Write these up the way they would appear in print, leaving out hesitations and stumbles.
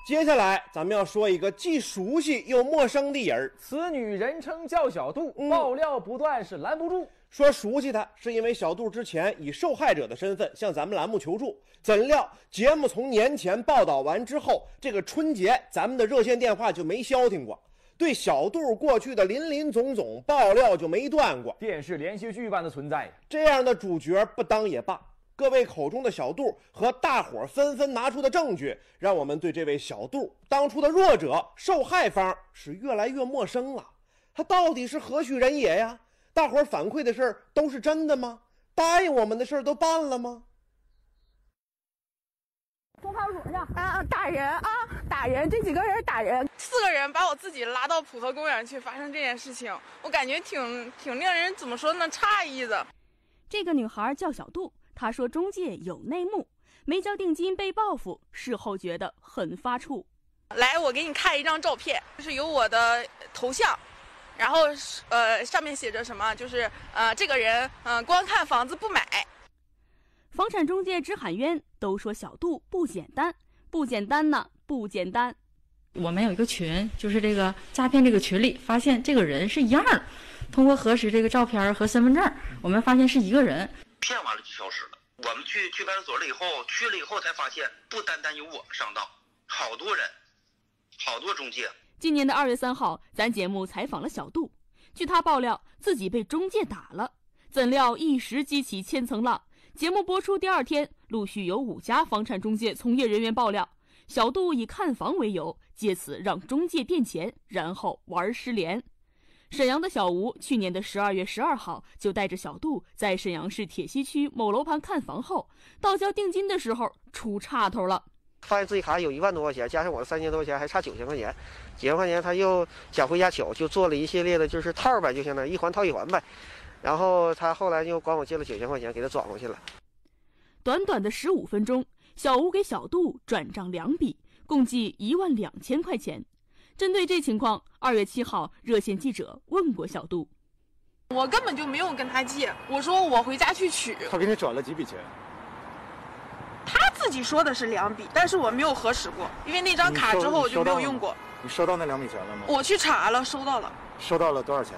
接下来咱们要说一个既熟悉又陌生的人， 此女人称叫小杜，爆料不断是拦不住。 说熟悉她是因为小杜之前以受害者的身份向咱们栏目求助，怎料节目从年前报道完之后，这个春节咱们的热线电话就没消停过，对小杜过去的林林总总爆料就没断过， 电视连续剧般的存在。 这样的主角不当也罢。各位口中的小杜和大伙纷纷拿出的证据，让我们对这位小杜当初的弱者受害方是越来越陌生了。他到底是何许人也呀？大伙反馈的事儿都是真的吗？答应我们的事儿都办了吗？ 送派出所去啊！打人啊！打人！这几个人打人 ，4个人把我自己拉到普陀公园去发生这件事情，我感觉挺令人怎么说呢，诧异的。 这个女孩叫小杜。他说中介有内幕，没交定金被报复，事后觉得很发怵。 来，我给你看一张照片，就是有我的头像，然后上面写着什么，就是这个人光看房子不买。 房产中介直喊冤，都说小杜不简单，不简单呢，不简单。 我们有一个群，就是这个诈骗这个群里发现这个人是一样的，通过核实这个照片和身份证，我们发现是一个人。 骗完了就消失了。我们去派出所了以后，去了以后才发现，不单单有我上当，好多人，好多中介。 今年的2月3号，咱节目采访了小杜，据他爆料，自己被中介打了，怎料一时激起千层浪。节目播出第2天，陆续有5家房产中介从业人员爆料，小杜以看房为由，借此让中介垫钱，然后玩失联。沈阳的小吴去年的12月12号就带着小杜在沈阳市铁西区某楼盘看房后，到交定金的时候出岔头了， 发现自己卡有1万多块钱，加上我的3000多块钱，还差9000块钱。几万块钱他又想回家取，就做了一系列的就是套呗，就相当于一环套一环呗。然后他后来就管我借了9000块钱，给他转过去了。 短短的15分钟，小吴给小杜转账2笔，共计12000块钱。针对这情况，2月7号，热线记者问过小杜， 我根本就没有跟他借，我说我回家去取。 他给你转了几笔钱？ 他自己说的是2笔，但是我没有核实过，因为那张卡之后我就没有用过。 你收到那2笔钱了吗？ 我去查了，收到了。 收到了多少钱？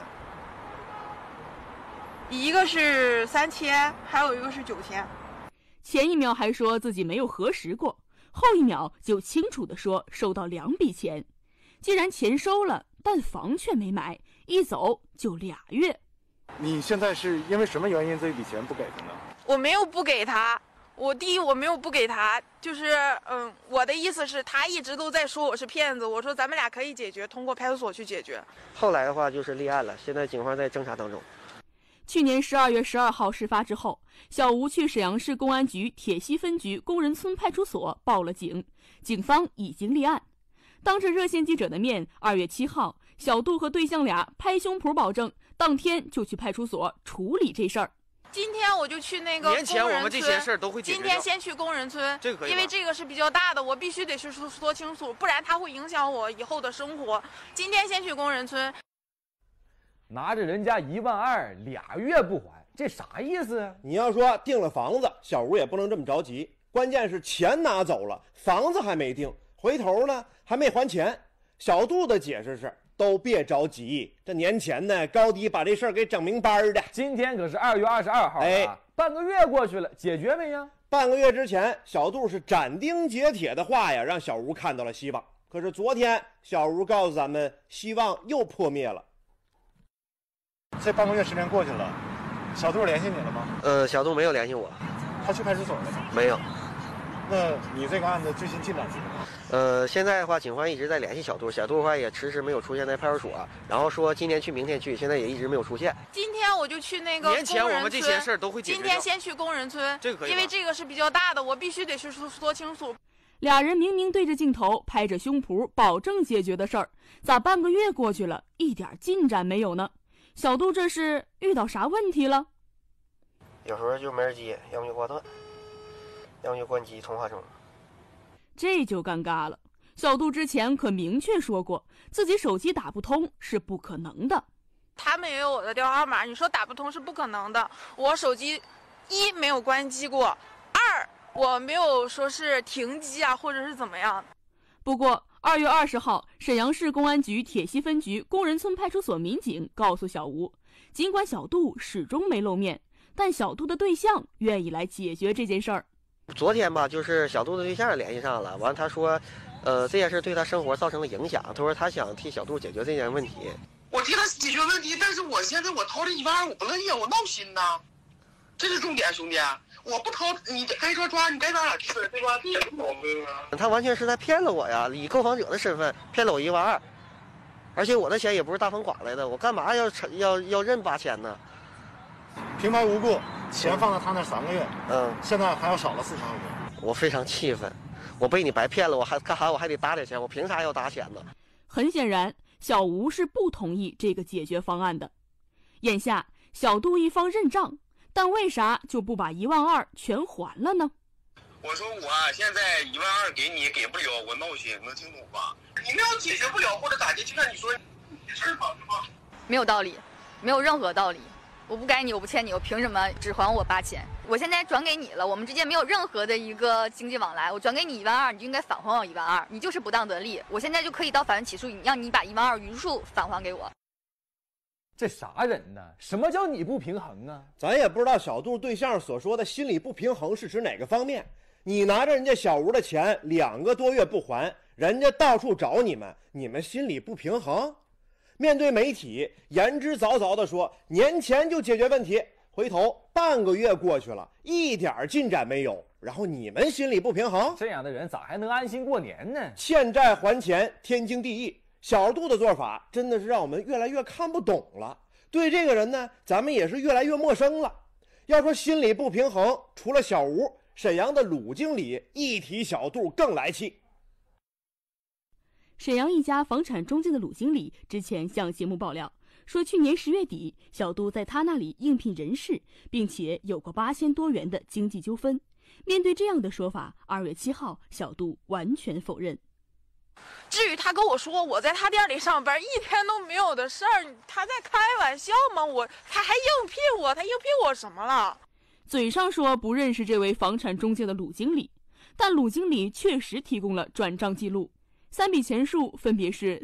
一个是3000，还有一个是9000。 前一秒还说自己没有核实过，后一秒就清楚地说收到2笔钱。既然钱收了，但房却没买，一走就2月。 你现在是因为什么原因这一笔钱不给他呢？ 我没有不给他，我没有不给他，就是我的意思是，他一直都在说我是骗子，我说咱们俩可以解决，通过派出所去解决。 后来的话就是立案了，现在警方在侦查当中。 去年12月12号事发之后，小吴去沈阳市公安局铁西分局工人村派出所报了警，警方已经立案。当着热线记者的面，2月7号，小杜和对象俩拍胸脯保证，当天就去派出所处理这事儿。 今天我就去那个年前我们这些事儿都会解决。 今天先去工人村， 这个可以， 因为这个是比较大的，我必须得去说清楚，不然它会影响我以后的生活。今天先去工人村。 拿着人家12000，2月不还，这啥意思啊？ 你要说定了房子，小吴也不能这么着急，关键是钱拿走了，房子还没定，回头呢还没还钱。小杜的解释是，都别着急，这年前呢高低把这事儿给整明白的。 今天可是2月22号啊，半个月过去了，解决没呀？ 半个月之前，小杜是斩钉截铁的话呀，让小吴看到了希望。可是昨天，小吴告诉咱们，希望又破灭了。 这半个月时间过去了，小杜联系你了吗？ 小杜没有联系我。 他去派出所了吗？ 没有。 那你这个案子最新进展是什么？ 现在的话，警方一直在联系小杜，小杜的话也迟迟没有出现在派出所，然后说今天去，明天去，现在也一直没有出现。 今天我就去那个年前我们这些事儿都会解决。 今天先去工人村， 这个可以， 因为这个是比较大的，我必须得去说清楚。 俩人明明对着镜头拍着胸脯保证解决的事儿，咋半个月过去了，一点进展没有呢？小杜这是遇到啥问题了？ 有时候就没人接，要么就挂断，要么就关机通话中。 这就尴尬了。小杜之前可明确说过，自己手机打不通是不可能的。 他们也有我的电话号码，你说打不通是不可能的。我手机1没有关机过，2我没有说是停机啊，或者是怎么样。 不过2月20号，沈阳市公安局铁西分局工人村派出所民警告诉小吴，尽管小杜始终没露面，但小杜的对象愿意来解决这件事儿。 昨天吧，就是小杜的对象联系上了，完他说，这件事对他生活造成了影响，他说他想替小杜解决这件问题。 我替他解决问题，但是我现在我掏这12000，我不乐意，我闹心呐，这是重点，兄弟，我不掏，你该抓抓，你该咋咋去，对吧？这也不毛病啊。 他完全是在骗了我呀，以购房者的身份骗了我12000，而且我的钱也不是大风刮来的，我干嘛要认8000呢？ 平白无故，钱放在他那3个月，现在还要少了4000块钱。 我非常气愤，我被你白骗了，我还干啥？我还得打点钱，我凭啥要打钱呢？ 很显然，小吴是不同意这个解决方案的。眼下，小杜一方认账，但为啥就不把12000全还了呢？ 我说我现在12000给你，给不了，我闹心，能听懂吧？你们要解决不了或者咋的，就像你说没事吧，是吧？ 没有道理，没有任何道理。我不该你，我不欠你，我凭什么只还我8000？我现在转给你了，我们之间没有任何的一个经济往来，我转给你12000，你就应该返还我12000，你就是不当得利。我现在就可以到法院起诉你，让你把12000余数返还给我。 这啥人呢？什么叫你不平衡啊？ 咱也不知道小杜对象所说的心理不平衡是指哪个方面。你拿着人家小吴的钱2个多月不还，人家到处找你们，你们心理不平衡？面对媒体，言之凿凿地说年前就解决问题，回头半个月过去了，一点进展没有，然后你们心里不平衡？ 这样的人咋还能安心过年呢？ 欠债还钱，天经地义。小杜的做法真的是让我们越来越看不懂了，对这个人呢，咱们也是越来越陌生了。要说心理不平衡，除了小吴，沈阳的鲁经理一提小杜更来气。 沈阳一家房产中介的鲁经理之前向节目爆料说，去年10月底，小杜在他那里应聘人事，并且有过8000多元的经济纠纷。面对这样的说法，2月7号，小杜完全否认。 至于他跟我说我在他店里上班1天都没有的事儿，他在开玩笑吗？他还应聘我，他应聘我什么了？ 嘴上说不认识这位房产中介的鲁经理，但鲁经理确实提供了转账记录，3笔钱数分别是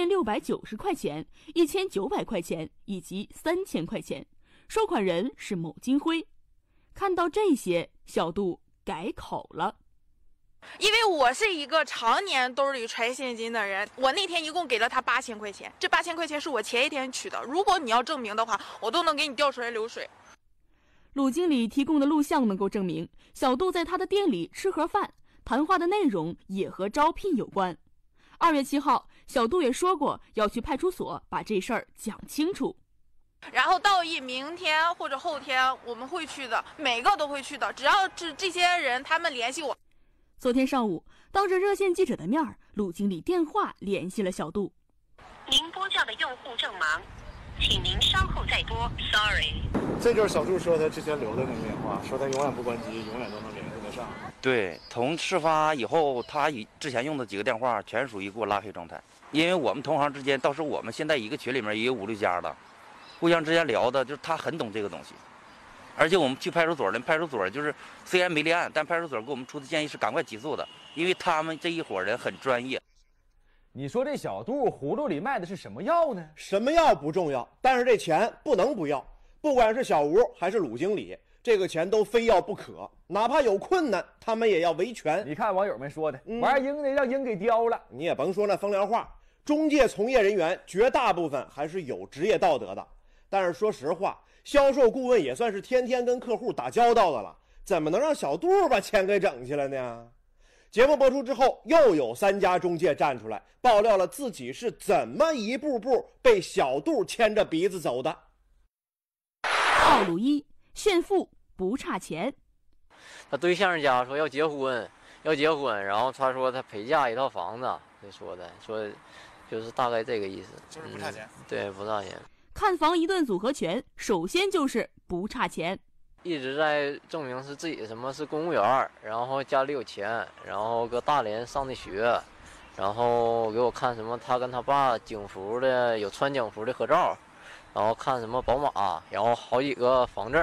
3690块钱、1900块钱以及3000块钱，收款人是某金辉。看到这些，小杜改口了。 因为我是一个常年兜里揣现金的人，我那天一共给了他8000块钱，这8000块钱是我前一天取的，如果你要证明的话，我都能给你调出来流水。 鲁经理提供的录像能够证明，小杜在他的店里吃盒饭，谈话的内容也和招聘有关。2月7号，小杜也说过要去派出所把这事儿讲清楚。 然后道义明天或者后天我们会去的，每个都会去的，只要是这些人他们联系我。 昨天上午，当着热线记者的面，鲁经理电话联系了小杜。 您拨叫的用户正忙，请您稍后再拨 ，sorry。 这就是小杜说他之前留的那个电话，说他永远不关机，永远都能联系得上。 对，从事发以后，他之前用的几个电话全属于给我拉黑状态。因为我们同行之间，到时候我们现在一个群里面也有5、6家了，互相之间聊的，就是他很懂这个东西。而且我们去派出所了，派出所就是虽然没立案，但派出所给我们出的建议是赶快起诉的，因为他们这一伙人很专业。 你说这小杜葫芦里卖的是什么药呢？ 什么药不重要，但是这钱不能不要。不管是小吴还是鲁经理，这个钱都非要不可，哪怕有困难，他们也要维权。 你看网友们说的，玩鹰的让鹰给叼了。 你也甭说那风凉话，中介从业人员绝大部分还是有职业道德的。但是说实话，销售顾问也算是天天跟客户打交道的了，怎么能让小杜把钱给整去了呢？节目播出之后，又有3家中介站出来爆料了自己是怎么一步步被小杜牵着鼻子走的。 套路1：炫富不差钱。 他对象家说要结婚，然后他说他陪嫁1套房子，说就是大概这个意思， 就是不差钱。 对，不差钱。 看房一顿组合拳，首先就是不差钱。 一直在证明是自己什么是公务员，然后家里有钱，然后搁大连上的学，然后给我看什么他跟他爸警服的有穿警服的合照，然后看什么宝马，然后好几个房证。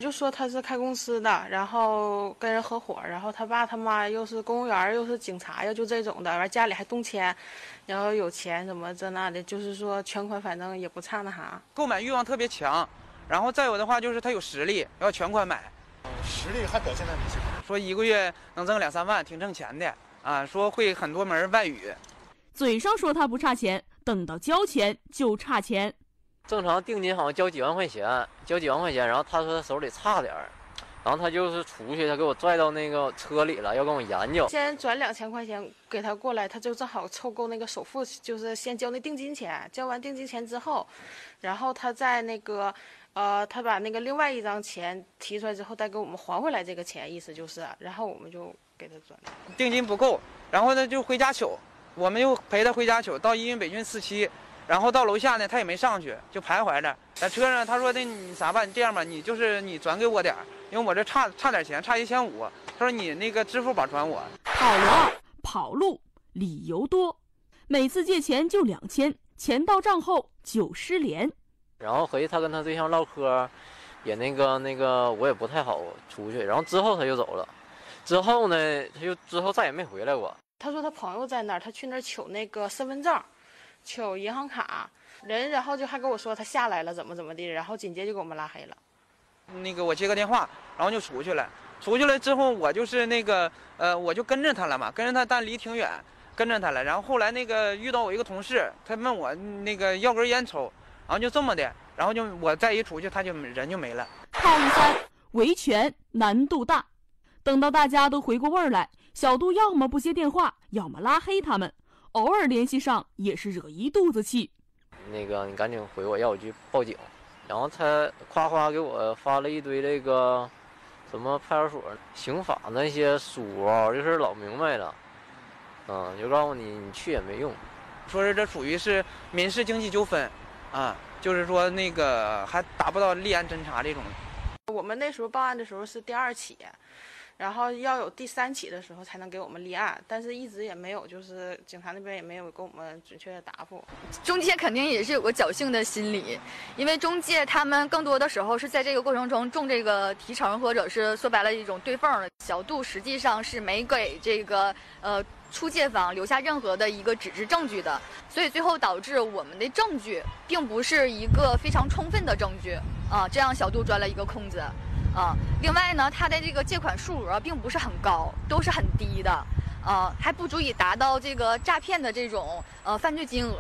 就说他是开公司的，然后跟人合伙，然后他爸他妈又是公务员又是警察呀，就这种的，完家里还动迁，然后有钱什么这那的，就是说全款反正也不差那啥， 购买欲望特别强，然后再有的话就是他有实力，要全款买。 实力还表现在哪些方面？ 说1个月能挣2、3万，挺挣钱的啊。说会很多门外语， 嘴上说他不差钱，等到交钱就差钱。 正常定金好像交几万块钱，然后他说他手里差点儿，然后他就是出去，他给我拽到那个车里了，要跟我研究。 先转2000块钱给他过来，他就正好凑够那个首付，就是先交那定金钱，交完定金钱之后，然后他在那个他把那个另外一张钱提出来之后，再给我们还回来这个钱，意思就是，然后我们就给他转。 定金不够，然后呢就回家取，我们又陪他回家取，到北军4期。然后到楼下呢，他也没上去，就徘徊着在车上。他说的你啥吧，你这样吧，你转给我点，因为我这差点钱，差1500。他说你那个支付宝转我。 跑了跑路，理由多，每次借钱就2000，钱到账后就失联。 然后回去他跟他对象唠嗑，也那个我也不太好出去。然后之后他就走了，之后呢之后再也没回来过。 他说他朋友在那儿，他去那儿取那个身份证。取银行卡人，然后就还跟我说他下来了怎么的，然后紧接着就给我们拉黑了。 那个我接个电话，然后就出去了之后我就是我就跟着他了嘛，跟着他但离挺远，跟着他了。然后后来遇到我一个同事，他问我要根烟抽，然后就这么的，然后我再一出去，他就人就没了。 套路3，维权难度大。等到大家都回过味儿来，小杜要么不接电话，要么拉黑他们。偶尔联系上也是惹一肚子气。 你赶紧回我，要我去报警。然后他夸给我发了一堆什么派出所刑法那些书啊，这事老明白了。就告诉你去也没用。 说是这属于是民事经济纠纷，啊，就是说还达不到立案侦查这种。 我们那时候报案的时候是第2起。然后要有第3起的时候才能给我们立案，但是一直也没有，就是警察那边也没有给我们准确的答复。 中介肯定也是有个侥幸的心理，因为中介他们更多的时候是在这个过程中中这个提成，或者是说白了一种对缝的。小杜实际上是没给这个出借方留下任何的一个纸质证据的，所以最后导致我们的证据并不是一个非常充分的证据啊，这样小杜钻了一个空子。另外呢，他的这个借款数额并不是很高，都是很低的，还不足以达到这个诈骗的这种犯罪金额。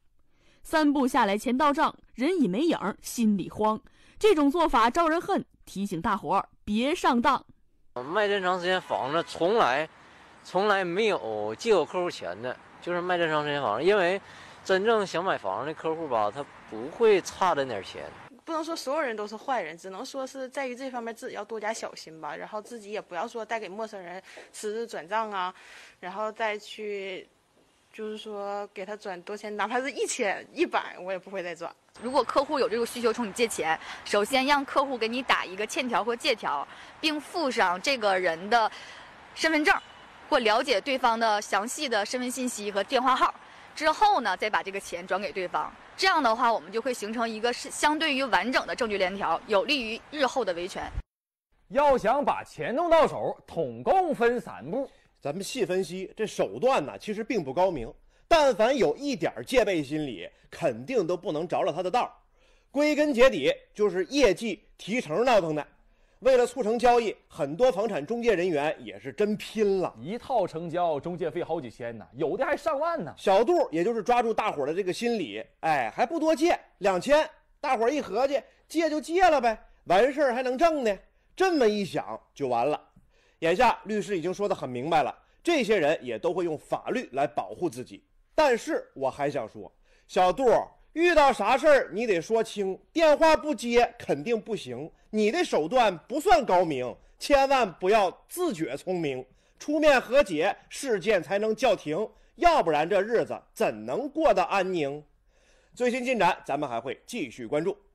3步下来钱到账，人已没影，心里慌，这种做法招人恨，提醒大伙儿别上当。 卖这长时间房子，从来没有借过客户钱的，就是卖这长时间房子，因为真正想买房的客户吧，他不会差这点钱。 不能说所有人都是坏人，只能说是在于这方面自己要多加小心吧。然后自己也不要说带给陌生人私自转账啊，然后再去，就是说给他转多钱，哪怕是1000、100，我也不会再转。 如果客户有这个需求冲你借钱，首先让客户给你打一个欠条或借条，并附上这个人的身份证，或了解对方的详细的身份信息和电话号。之后呢，再把这个钱转给对方。这样的话，我们就会形成一个相对于完整的证据链条，有利于日后的维权。 要想把钱弄到手，统共分3步。 咱们细分析，这手段呢，其实并不高明。但凡有一点戒备心理，肯定都不能着了他的道。归根结底，就是业绩提成闹腾的。为了促成交易，很多房产中介人员也是真拼了， 一套成交中介费好几千呢，有的还上万呢。 小杜也就是抓住大伙的这个心理，还不多借2000，大伙一合计，借就借了呗，完事儿还能挣呢。这么一想就完了。眼下律师已经说得很明白了，这些人也都会用法律来保护自己。但是我还想说，小杜遇到啥事儿你得说清，电话不接肯定不行。你的手段不算高明，千万不要自觉聪明，出面和解，事件才能叫停，要不然这日子怎能过得安宁？最新进展咱们还会继续关注。